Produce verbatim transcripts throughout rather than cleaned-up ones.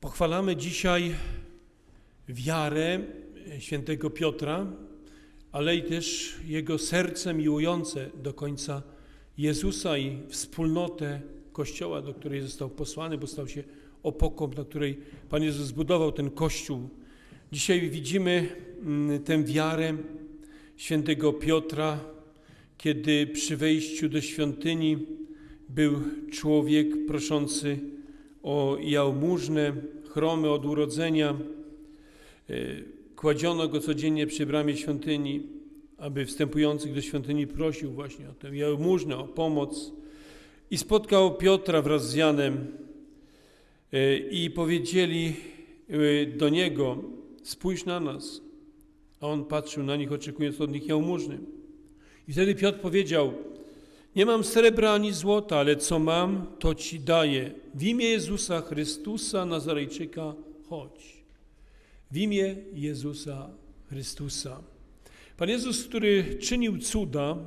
Pochwalamy dzisiaj wiarę świętego Piotra, ale i też jego serce miłujące do końca Jezusa i wspólnotę Kościoła, do której został posłany, bo stał się opoką, na której Pan Jezus zbudował ten Kościół. Dzisiaj widzimy tę wiarę świętego Piotra, kiedy przy wejściu do świątyni był człowiek proszący o jałmużnę, chromy od urodzenia. Kładziono go codziennie przy bramie świątyni, aby wstępujących do świątyni prosił właśnie o tę jałmużnę, o pomoc. I spotkał Piotra wraz z Janem i powiedzieli do niego: spójrz na nas. A on patrzył na nich, oczekując od nich jałmużny. I wtedy Piotr powiedział: nie mam srebra ani złota, ale co mam, to ci daję. W imię Jezusa Chrystusa Nazarejczyka chodź. W imię Jezusa Chrystusa. Pan Jezus, który czynił cuda,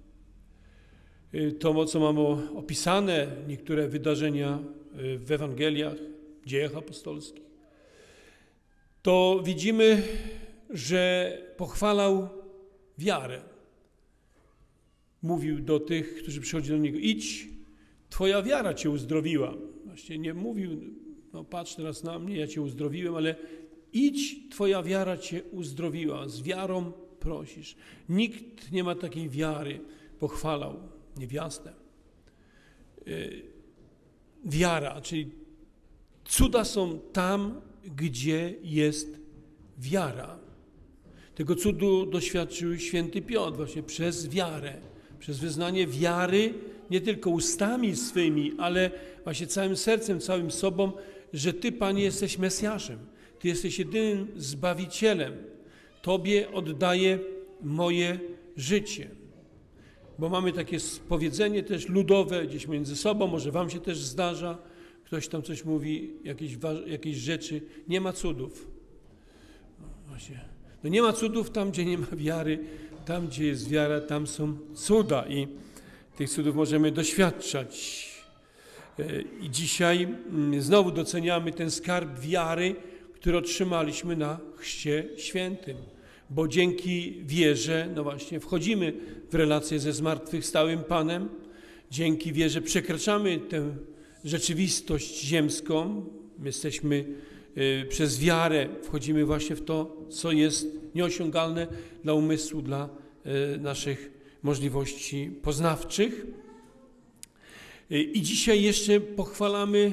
to, co mamy opisane, niektóre wydarzenia w Ewangeliach, w dziejach apostolskich, to widzimy, że pochwalał wiarę. Mówił do tych, którzy przychodzili do niego: idź, twoja wiara cię uzdrowiła. Właśnie nie mówił: no patrz teraz na mnie, ja cię uzdrowiłem, ale idź, twoja wiara cię uzdrowiła. Z wiarą prosisz. Nikt nie ma takiej wiary. Pochwalał niewiastę. Wiara, czyli cuda są tam, gdzie jest wiara. Tego cudu doświadczył święty Piotr właśnie przez wiarę. Przez wyznanie wiary, nie tylko ustami swymi, ale właśnie całym sercem, całym sobą, że Ty, Panie, jesteś Mesjaszem. Ty jesteś jedynym Zbawicielem. Tobie oddaję moje życie. Bo mamy takie powiedzenie też ludowe, gdzieś między sobą, może wam się też zdarza, ktoś tam coś mówi, jakieś, jakieś rzeczy. Nie ma cudów. No właśnie. No nie ma cudów tam, gdzie nie ma wiary. Tam, gdzie jest wiara, tam są cuda i tych cudów możemy doświadczać. I dzisiaj znowu doceniamy ten skarb wiary, który otrzymaliśmy na Chrzcie Świętym, bo dzięki wierze, no właśnie, wchodzimy w relację ze zmartwychwstałym Panem, dzięki wierze przekraczamy tę rzeczywistość ziemską, my jesteśmy przez wiarę, wchodzimy właśnie w to, co jest nieosiągalne dla umysłu, dla naszych możliwości poznawczych. I dzisiaj jeszcze pochwalamy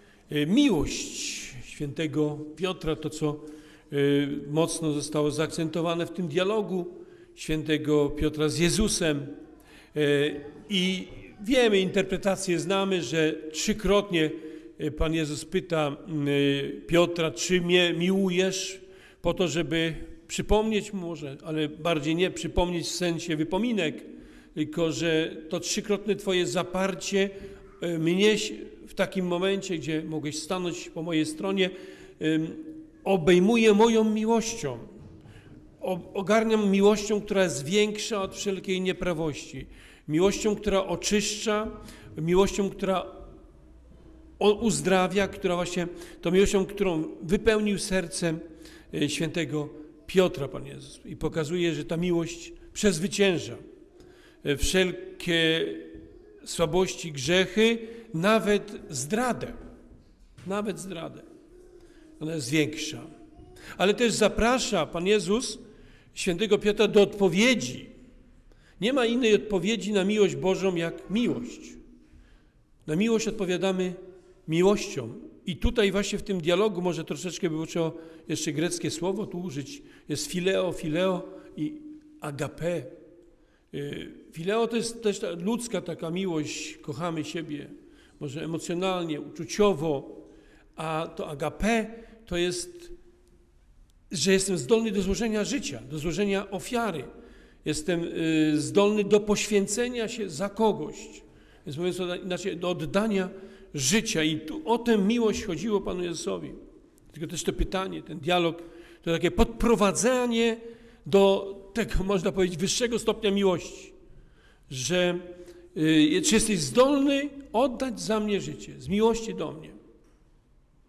miłość świętego Piotra, to co mocno zostało zaakcentowane w tym dialogu świętego Piotra z Jezusem. I wiemy, interpretację znamy, że trzykrotnie Pan Jezus pyta Piotra: czy mnie miłujesz? Po to, żeby przypomnieć mu może, ale bardziej nie przypomnieć w sensie wypominek, tylko że to trzykrotne Twoje zaparcie mnie w takim momencie, gdzie mogłeś stanąć po mojej stronie, obejmuje moją miłością. Ogarniam miłością, która jest większa od wszelkiej nieprawości. Miłością, która oczyszcza, miłością, która uzdrawia, która właśnie, tą miłością, którą wypełnił serce świętego Piotra Pan Jezus. I pokazuje, że ta miłość przezwycięża wszelkie słabości, grzechy, nawet zdradę. Nawet zdradę. Ona jest większa. Ale też zaprasza Pan Jezus świętego Piotra do odpowiedzi. Nie ma innej odpowiedzi na miłość Bożą jak miłość. Na miłość odpowiadamy miłością. I tutaj właśnie w tym dialogu może troszeczkę było trzeba jeszcze greckie słowo tu użyć. Jest fileo, fileo i agape. Fileo to jest też ludzka taka miłość, kochamy siebie, może emocjonalnie, uczuciowo, a to agape to jest, że jestem zdolny do złożenia życia, do złożenia ofiary. Jestem zdolny do poświęcenia się za kogoś. Więc mówiąc inaczej, do oddania życia. I tu o tę miłość chodziło Panu Jezusowi. Tylko też to pytanie, ten dialog, to takie podprowadzenie do tego, można powiedzieć, wyższego stopnia miłości. Że y, czy jesteś zdolny oddać za mnie życie, z miłości do mnie.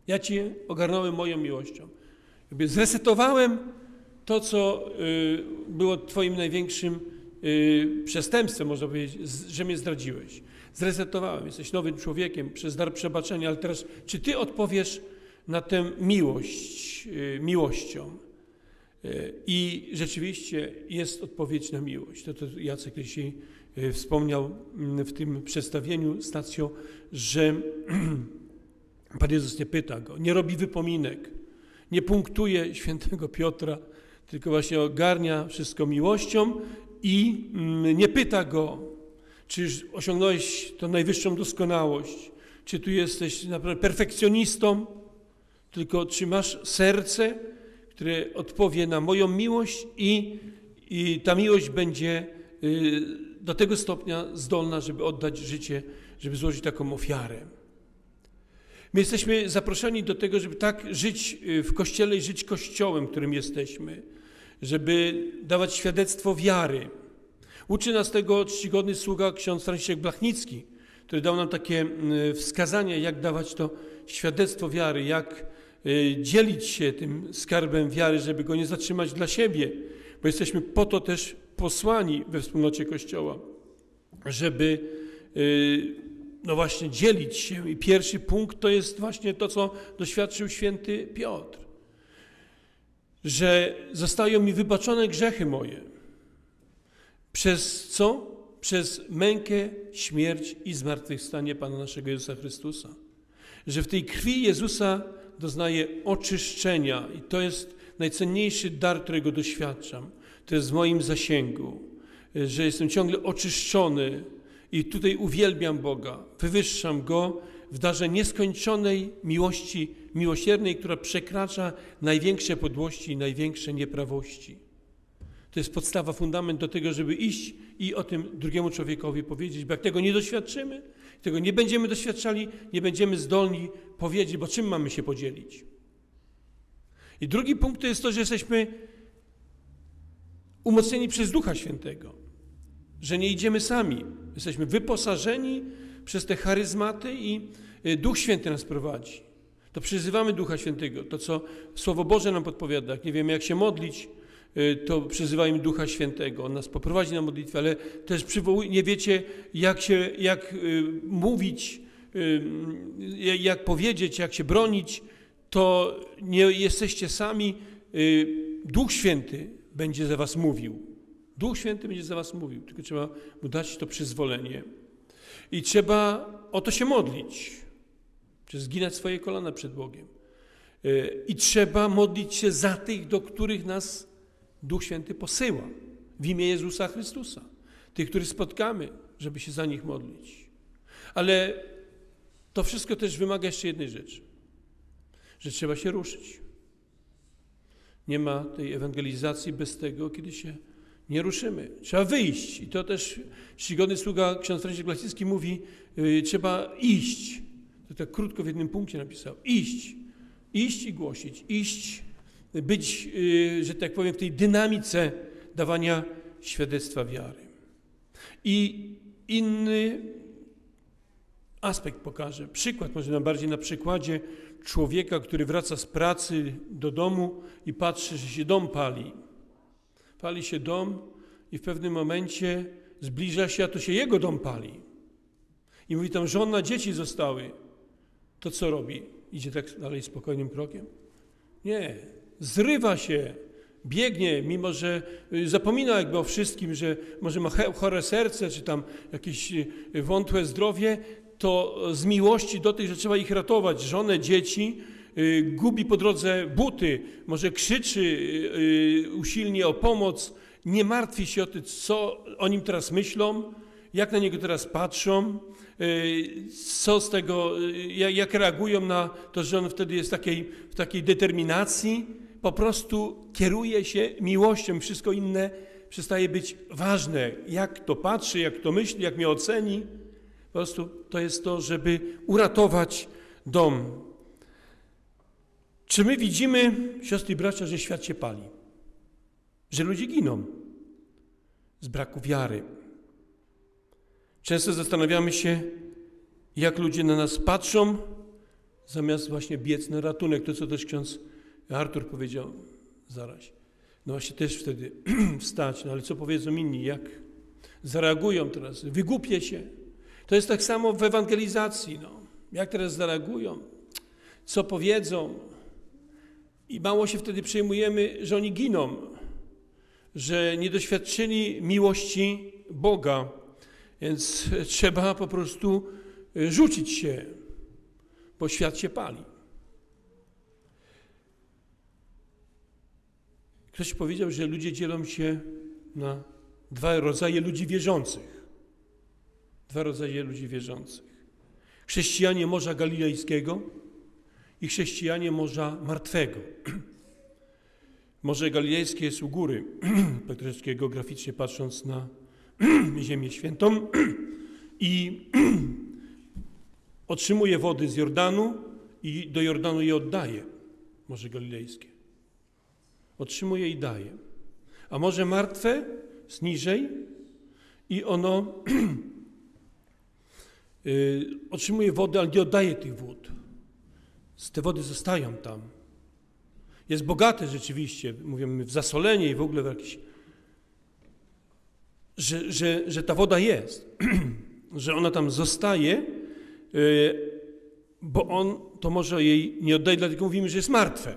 Ja Cię ogarnąłem moją miłością. Jakby zresetowałem to, co y, było Twoim największym y, przestępstwem, można powiedzieć, z, że mnie zdradziłeś. Zresetowałem, jesteś nowym człowiekiem przez dar przebaczenia, ale teraz czy Ty odpowiesz na tę miłość, y, miłością? Y, I rzeczywiście jest odpowiedź na miłość. To, to Jacek dzisiaj y, wspomniał y, w tym przedstawieniu stacją, że Pan Jezus nie pyta go, nie robi wypominek, nie punktuje świętego Piotra, tylko właśnie ogarnia wszystko miłością i nie pyta go, czy już osiągnąłeś tą najwyższą doskonałość, czy tu jesteś naprawdę perfekcjonistą, tylko czy masz serce, które odpowie na moją miłość i, i ta miłość będzie do tego stopnia zdolna, żeby oddać życie, żeby złożyć taką ofiarę. My jesteśmy zaproszeni do tego, żeby tak żyć w Kościele i żyć Kościołem, którym jesteśmy, żeby dawać świadectwo wiary. Uczy nas tego czcigodny sługa ksiądz Franciszek Blachnicki, który dał nam takie wskazania, jak dawać to świadectwo wiary, jak dzielić się tym skarbem wiary, żeby go nie zatrzymać dla siebie, bo jesteśmy po to też posłani we wspólnocie Kościoła, żeby no właśnie dzielić się. I pierwszy punkt to jest właśnie to, co doświadczył święty Piotr, że zostają mi wybaczone grzechy moje. Przez co? Przez mękę, śmierć i zmartwychwstanie Pana naszego Jezusa Chrystusa. Że w tej krwi Jezusa doznaję oczyszczenia i to jest najcenniejszy dar, którego doświadczam. To jest w moim zasięgu, że jestem ciągle oczyszczony i tutaj uwielbiam Boga, wywyższam Go w darze nieskończonej miłości miłosiernej, która przekracza największe podłości i największe nieprawości. To jest podstawa, fundament do tego, żeby iść i o tym drugiemu człowiekowi powiedzieć, bo jak tego nie doświadczymy, tego nie będziemy doświadczali, nie będziemy zdolni powiedzieć, bo czym mamy się podzielić. I drugi punkt to jest to, że jesteśmy umocnieni przez Ducha Świętego, że nie idziemy sami. Jesteśmy wyposażeni przez te charyzmaty i Duch Święty nas prowadzi. To przyzywamy Ducha Świętego, to co Słowo Boże nam podpowiada. Jak nie wiemy, jak się modlić, to przyzywajmy Ducha Świętego. On nas poprowadzi na modlitwę, ale też przywołuje, nie wiecie, jak się, jak y, mówić, y, jak powiedzieć, jak się bronić, to nie jesteście sami. Y, Duch Święty będzie za was mówił. Duch Święty będzie za was mówił, tylko trzeba mu dać to przyzwolenie. I trzeba o to się modlić, czy zginać swoje kolana przed Bogiem. Y, I trzeba modlić się za tych, do których nas Duch Święty posyła w imię Jezusa Chrystusa. Tych, których spotkamy, żeby się za nich modlić. Ale to wszystko też wymaga jeszcze jednej rzeczy. Że trzeba się ruszyć. Nie ma tej ewangelizacji bez tego, kiedy się nie ruszymy. Trzeba wyjść. I to też czcigodny sługa ksiądz Franciszek Blachnicki mówi, yy, trzeba iść. To tak krótko w jednym punkcie napisał. Iść. Iść i głosić. Iść, być, że tak powiem, w tej dynamice dawania świadectwa wiary. I inny aspekt pokażę. Przykład, może bardziej na przykładzie człowieka, który wraca z pracy do domu i patrzy, że się dom pali. Pali się dom i w pewnym momencie zbliża się, a to się jego dom pali. I mówi, tam żona, dzieci zostały. To co robi? Idzie tak dalej spokojnym krokiem? Nie. Zrywa się, biegnie, mimo że zapomina jakby o wszystkim, że może ma chore serce, czy tam jakieś wątłe zdrowie, to z miłości do tych, że trzeba ich ratować, żonę, dzieci, gubi po drodze buty, może krzyczy usilnie o pomoc, nie martwi się o to, co o nim teraz myślą, jak na niego teraz patrzą, co z tego, jak reagują na to, że on wtedy jest takiej, w takiej determinacji. Po prostu kieruje się miłością. Wszystko inne przestaje być ważne. Jak to patrzy, jak to myśli, jak mnie oceni. Po prostu to jest to, żeby uratować dom. Czy my widzimy, siostry i bracia, że świat się pali? Że ludzie giną z braku wiary. Często zastanawiamy się, jak ludzie na nas patrzą zamiast właśnie biec na ratunek, to co też ksiądz Artur powiedział zaraz. No właśnie też wtedy wstać, no ale co powiedzą inni, jak zareagują teraz, wygłupię się. To jest tak samo w ewangelizacji, no. Jak teraz zareagują, co powiedzą i mało się wtedy przejmujemy, że oni giną, że nie doświadczyli miłości Boga, więc trzeba po prostu rzucić się, bo świat się pali. Ktoś powiedział, że ludzie dzielą się na dwa rodzaje ludzi wierzących. Dwa rodzaje ludzi wierzących. Chrześcijanie Morza Galilejskiego i chrześcijanie Morza Martwego. Morze Galilejskie jest u góry, tak troszeczkę geograficznie patrząc na Ziemię Świętą i otrzymuje wody z Jordanu i do Jordanu je oddaje, Morze Galilejskie. Otrzymuje i daje. A Morze Martwe jest niżej i ono y, otrzymuje wodę, ale nie oddaje tych wód. Te wody zostają tam. Jest bogate rzeczywiście, mówimy w zasolenie i w ogóle w jakieś, że, że, że ta woda jest, że ona tam zostaje, y, bo on to może jej nie oddaje, dlatego mówimy, że jest martwe.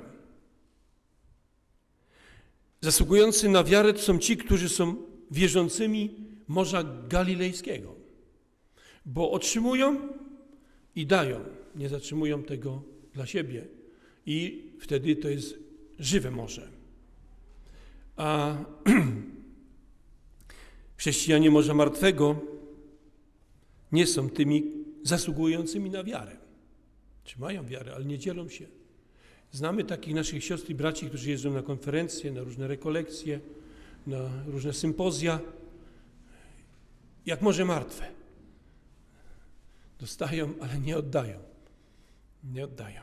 Zasługujący na wiarę to są ci, którzy są wierzącymi Morza Galilejskiego, bo otrzymują i dają, nie zatrzymują tego dla siebie i wtedy to jest żywe morze. A chrześcijanie Morza Martwego nie są tymi zasługującymi na wiarę. Czy mają wiarę, ale nie dzielą się. Znamy takich naszych sióstr i braci, którzy jeżdżą na konferencje, na różne rekolekcje, na różne sympozja, jak Morze Martwe. Dostają, ale nie oddają. Nie oddają.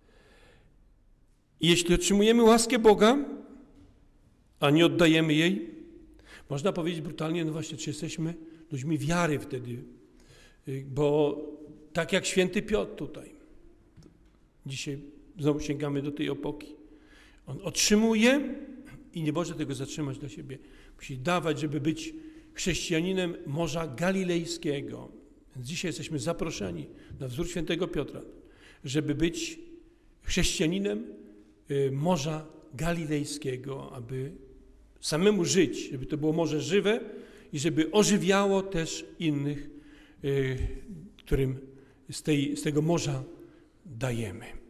I jeśli otrzymujemy łaskę Boga, a nie oddajemy jej, można powiedzieć brutalnie, no właśnie, czy jesteśmy ludźmi wiary wtedy, bo tak jak święty Piotr tutaj, dzisiaj znowu sięgamy do tej opoki. On otrzymuje i nie może tego zatrzymać dla siebie. Musi dawać, żeby być chrześcijaninem Morza Galilejskiego. Więc dzisiaj jesteśmy zaproszeni na wzór świętego Piotra, żeby być chrześcijaninem Morza Galilejskiego, aby samemu żyć, żeby to było morze żywe i żeby ożywiało też innych, którym z, tej, z tego morza dajemy.